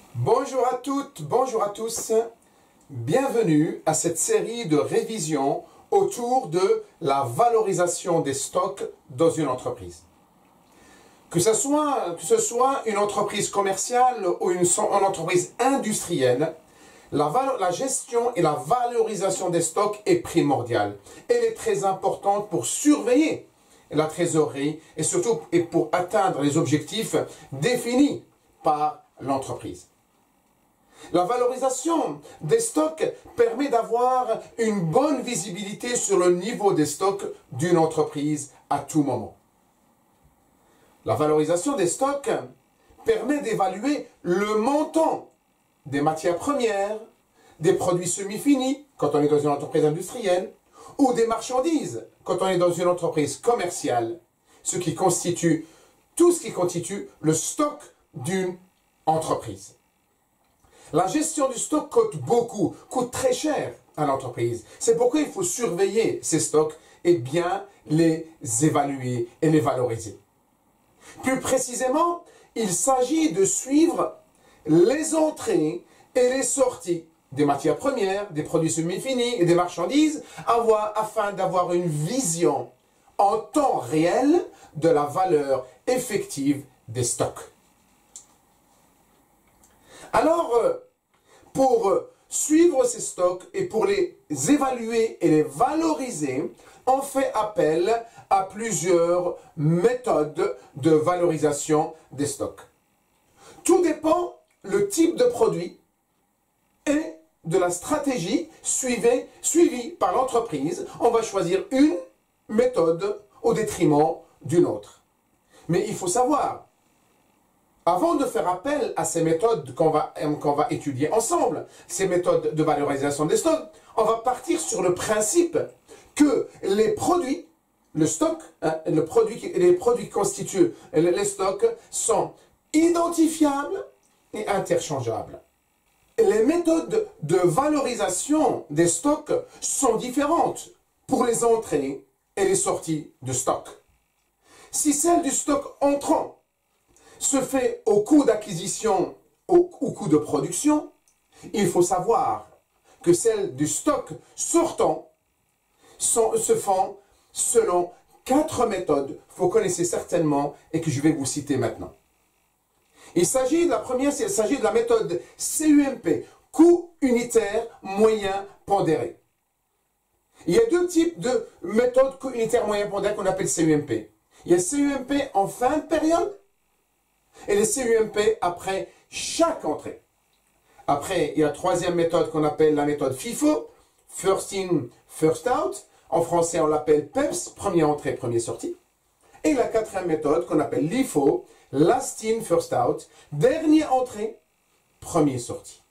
Bonjour à toutes, bonjour à tous. Bienvenue à cette série de révisions autour de la valorisation des stocks dans une entreprise. Que ce soit une entreprise commerciale ou une entreprise industrielle, la gestion et la valorisation des stocks est primordiale. Elle est très importante pour surveiller la trésorerie et surtout pour atteindre les objectifs définis par l'entreprise. La valorisation des stocks permet d'avoir une bonne visibilité sur le niveau des stocks d'une entreprise à tout moment. La valorisation des stocks permet d'évaluer le montant des matières premières, des produits semi-finis, quand on est dans une entreprise industrielle, ou des marchandises, quand on est dans une entreprise commerciale, tout ce qui constitue le stock d'une entreprise. La gestion du stock coûte très cher à l'entreprise. C'est pourquoi il faut surveiller ces stocks et bien les évaluer et les valoriser. Plus précisément, il s'agit de suivre les entrées et les sorties des matières premières, des produits semi-finis et des marchandises afin d'avoir une vision en temps réel de la valeur effective des stocks. Alors, pour suivre ces stocks et pour les évaluer et les valoriser, on fait appel à plusieurs méthodes de valorisation des stocks. Tout dépend le type de produit et de la stratégie suivie par l'entreprise. On va choisir une méthode au détriment d'une autre. Mais il faut savoir, avant de faire appel à ces méthodes qu'on va étudier ensemble, ces méthodes de valorisation des stocks, on va partir sur le principe que les produits, le stock, les produits qui constituent les stocks sont identifiables et interchangeables. Les méthodes de valorisation des stocks sont différentes pour les entrées et les sorties de stock. Si celle du stock entrant se fait au coût d'acquisition ou au coût de production, il faut savoir que celles du stock sortant se font selon 4 méthodes que vous connaissez certainement et que je vais vous citer maintenant. La première, il s'agit de la méthode CUMP, coût unitaire moyen pondéré. Il y a deux types de méthodes coût unitaire moyen pondéré qu'on appelle CUMP. Il y a CUMP en fin de période et les CUMP après chaque entrée. Après, il y a la troisième méthode qu'on appelle la méthode FIFO, First In, First Out. En français, on l'appelle PEPS, première entrée, première sortie. Et la quatrième méthode qu'on appelle LIFO, Last In, First Out, dernière entrée, première sortie.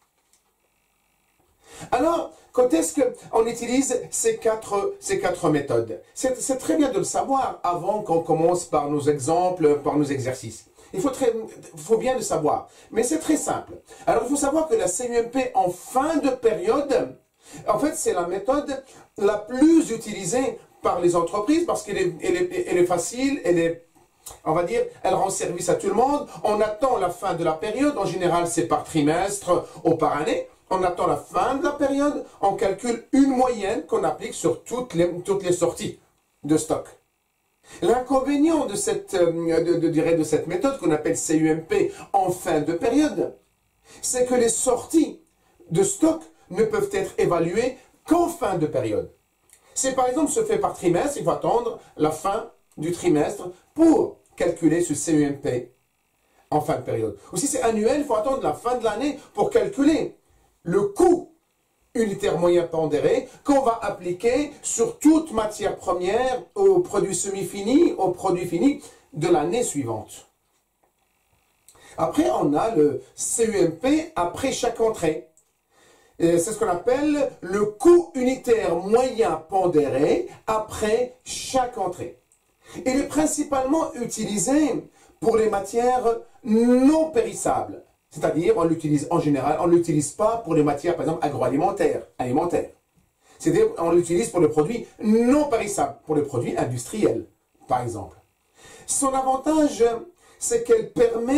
Alors, quand est-ce qu'on utilise ces quatre méthodes? C'est très bien de le savoir avant qu'on commence par nos exemples, par nos exercices. Il faut bien le savoir, mais c'est très simple. Alors, il faut savoir que la CUMP en fin de période, en fait, c'est la méthode la plus utilisée par les entreprises parce qu'elle est facile, on va dire, elle rend service à tout le monde. On attend la fin de la période, en général, c'est par trimestre ou par année. On attend la fin de la période, on calcule une moyenne qu'on applique sur toutes les sorties de stock. L'inconvénient de cette méthode qu'on appelle CUMP en fin de période, c'est que les sorties de stock ne peuvent être évaluées qu'en fin de période. Si par exemple se fait par trimestre, il faut attendre la fin du trimestre pour calculer ce CUMP en fin de période. Ou si c'est annuel, il faut attendre la fin de l'année pour calculer le coût unitaire moyen pondéré qu'on va appliquer sur toute matière première aux produits semi-finis, aux produits finis de l'année suivante. Après, on a le CUMP après chaque entrée. C'est ce qu'on appelle le coût unitaire moyen pondéré après chaque entrée. Il est principalement utilisé pour les matières non périssables. C'est-à-dire, on l'utilise en général, on ne l'utilise pas pour les matières, par exemple, agroalimentaires, alimentaires. C'est-à-dire, on l'utilise pour les produits non périssables, pour les produits industriels, par exemple. Son avantage, c'est qu'elle permet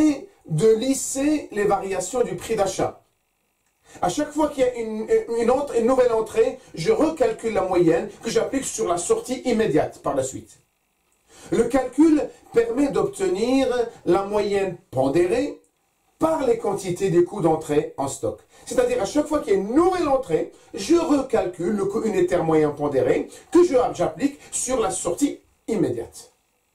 de lisser les variations du prix d'achat. À chaque fois qu'il y a une nouvelle entrée, je recalcule la moyenne que j'applique sur la sortie immédiate par la suite. Le calcul permet d'obtenir la moyenne pondérée par les quantités des coûts d'entrée en stock. C'est-à-dire, à chaque fois qu'il y a une nouvelle entrée, je recalcule le coût unitaire moyen pondéré que j'applique sur la sortie immédiate.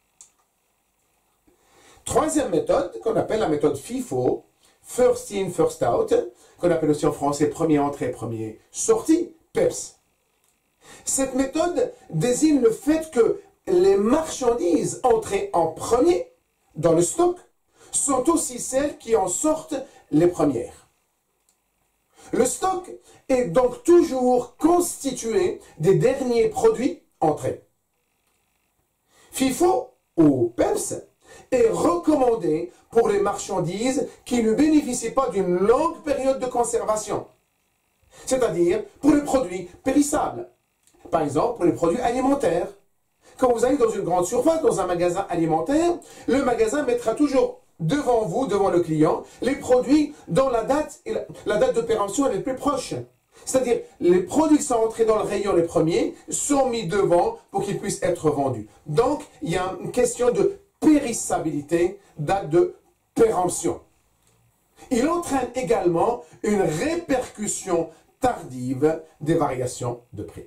Troisième méthode, qu'on appelle la méthode FIFO, First In, First Out, qu'on appelle aussi en français premier entrée, premier sortie, PEPS. Cette méthode désigne le fait que les marchandises entrées en premier dans le stock sont aussi celles qui en sortent les premières. Le stock est donc toujours constitué des derniers produits entrés. FIFO ou PEPS est recommandé pour les marchandises qui ne bénéficient pas d'une longue période de conservation, c'est-à-dire pour les produits périssables, par exemple pour les produits alimentaires. Quand vous allez dans une grande surface, dans un magasin alimentaire, le magasin mettra toujours devant vous, devant le client, les produits dont la date de péremption est la plus proche. C'est-à-dire, les produits qui sont entrés dans le rayon les premiers sont mis devant pour qu'ils puissent être vendus. Donc, il y a une question de périssabilité, date de péremption. Il entraîne également une répercussion tardive des variations de prix.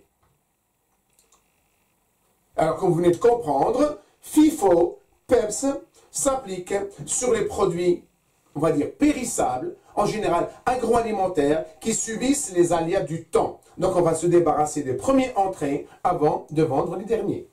Alors, comme vous venez de comprendre, FIFO, PEPS, s'applique sur les produits, on va dire, périssables, en général agroalimentaires, qui subissent les aléas du temps. Donc, on va se débarrasser des premiers entrées avant de vendre les derniers.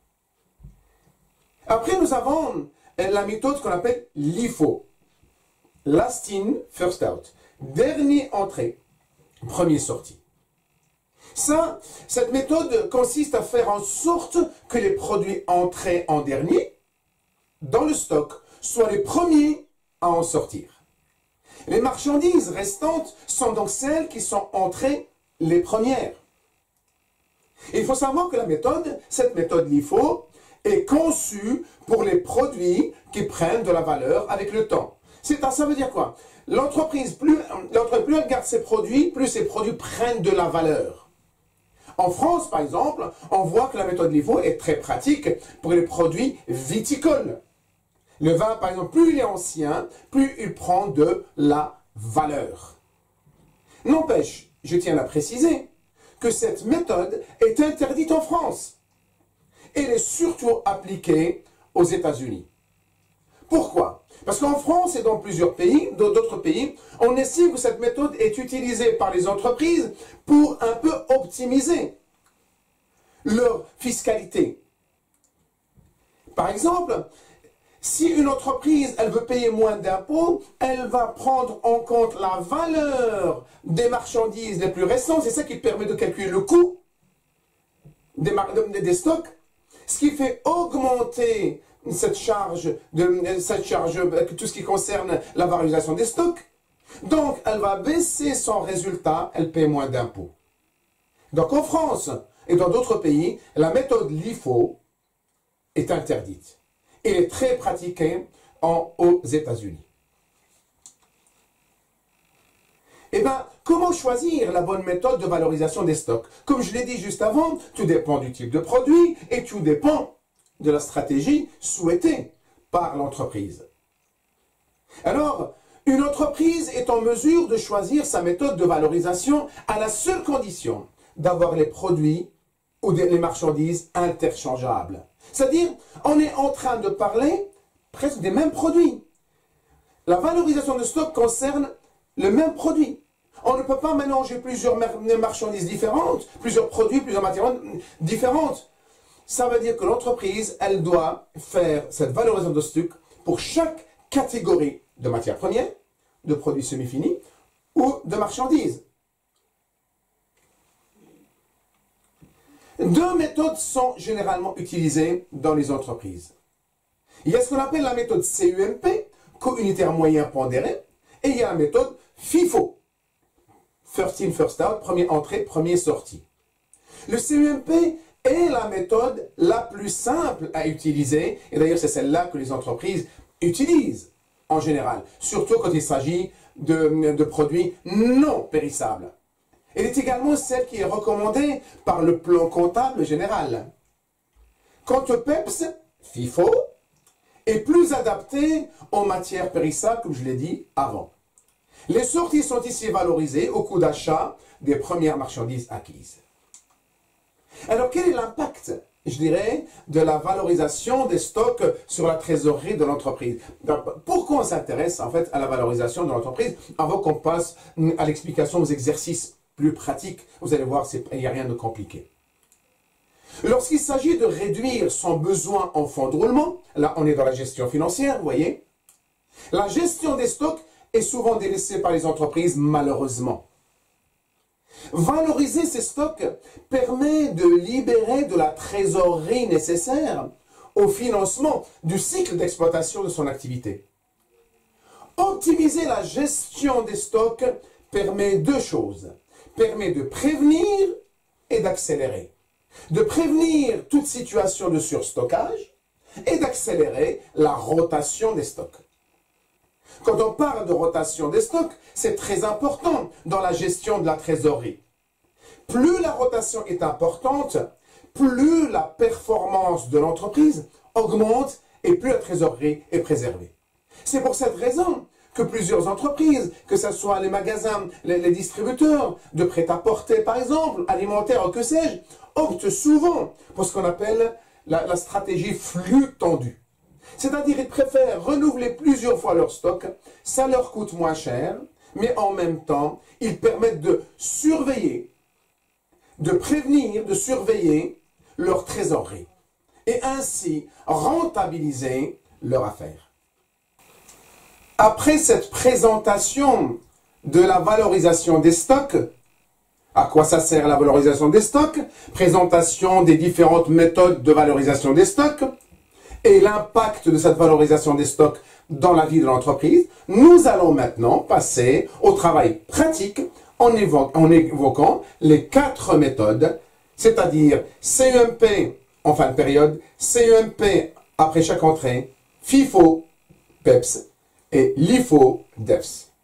Après, nous avons la méthode qu'on appelle LIFO. Last in, first out. Dernier entrée, premier sorti. Cette méthode consiste à faire en sorte que les produits entrés en dernier dans le stock soient les premiers à en sortir. Les marchandises restantes sont donc celles qui sont entrées les premières. Il faut savoir que cette méthode LIFO, est conçue pour les produits qui prennent de la valeur avec le temps. Ça veut dire quoi? L'entreprise, plus elle garde ses produits, plus ses produits prennent de la valeur. En France, par exemple, on voit que la méthode LIFO est très pratique pour les produits viticoles. Le vin, par exemple, plus il est ancien, plus il prend de la valeur. N'empêche, je tiens à préciser, que cette méthode est interdite en France. Elle est surtout appliquée aux États-Unis. Pourquoi? Parce qu'en France et dans plusieurs pays, dans d'autres pays, on estime que cette méthode est utilisée par les entreprises pour un peu optimiser leur fiscalité. Par exemple, si une entreprise, elle veut payer moins d'impôts, elle va prendre en compte la valeur des marchandises les plus récentes. C'est ça qui permet de calculer le coût des stocks. Ce qui fait augmenter cette charge, tout ce qui concerne la valorisation des stocks. Donc, elle va baisser son résultat, elle paie moins d'impôts. Donc, en France et dans d'autres pays, la méthode LIFO est interdite. Elle est très pratiquée aux États-Unis. Eh bien, comment choisir la bonne méthode de valorisation des stocks? Comme je l'ai dit juste avant, tout dépend du type de produit et tout dépend de la stratégie souhaitée par l'entreprise. Alors, une entreprise est en mesure de choisir sa méthode de valorisation à la seule condition d'avoir les produits ou les marchandises interchangeables. C'est-à-dire, on est en train de parler presque des mêmes produits. La valorisation de stock concerne le même produit. On ne peut pas mélanger plusieurs marchandises différentes, plusieurs produits, plusieurs matières différentes. Ça veut dire que l'entreprise, elle doit faire cette valorisation de stock pour chaque catégorie de matières premières, de produits semi-finis ou de marchandises. Deux méthodes sont généralement utilisées dans les entreprises. Il y a ce qu'on appelle la méthode CUMP, coût unitaire moyen pondéré, et il y a la méthode FIFO, First In, First Out, premier entrée, premier sortie. Le CUMP est la méthode la plus simple à utiliser, et d'ailleurs c'est celle-là que les entreprises utilisent en général, surtout quand il s'agit de produits non périssables. Elle est également celle qui est recommandée par le plan comptable général. Quant au PEPS, FIFO, est plus adapté aux matières périssables, comme je l'ai dit avant. Les sorties sont ici valorisées au coût d'achat des premières marchandises acquises. Alors, quel est l'impact, je dirais, de la valorisation des stocks sur la trésorerie de l'entreprise? Pourquoi on s'intéresse, en fait, à la valorisation de l'entreprise avant qu'on passe à l'explication aux exercices plus pratiques? Vous allez voir, il n'y a rien de compliqué. Lorsqu'il s'agit de réduire son besoin en fonds de roulement, là, on est dans la gestion financière, vous voyez, la gestion des stocks est souvent délaissée par les entreprises, malheureusement. Valoriser ces stocks permet de libérer de la trésorerie nécessaire au financement du cycle d'exploitation de son activité. Optimiser la gestion des stocks permet deux choses. Permet de prévenir et d'accélérer. De prévenir toute situation de surstockage et d'accélérer la rotation des stocks. Quand on parle de rotation des stocks, c'est très important dans la gestion de la trésorerie. Plus la rotation est importante, plus la performance de l'entreprise augmente et plus la trésorerie est préservée. C'est pour cette raison que plusieurs entreprises, que ce soit les magasins, les distributeurs de prêt-à-porter par exemple, alimentaires ou que sais-je, optent souvent pour ce qu'on appelle la stratégie flux tendu. C'est-à-dire qu'ils préfèrent renouveler plusieurs fois leur stock, ça leur coûte moins cher, mais en même temps, ils permettent de surveiller, de prévenir, de surveiller leur trésorerie et ainsi rentabiliser leur affaire. Après cette présentation de la valorisation des stocks, à quoi ça sert la valorisation des stocks, présentation des différentes méthodes de valorisation des stocks et l'impact de cette valorisation des stocks dans la vie de l'entreprise, nous allons maintenant passer au travail pratique en évoquant les 4 méthodes, c'est-à-dire CEMP en fin de période, CEMP après chaque entrée, FIFO, PEPS et LIFO, DEPS.